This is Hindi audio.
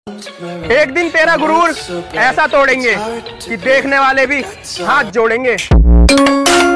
एक दिन तेरा गुरूर ऐसा तोड़ेंगे कि देखने वाले भी हाथ जोड़ेंगे।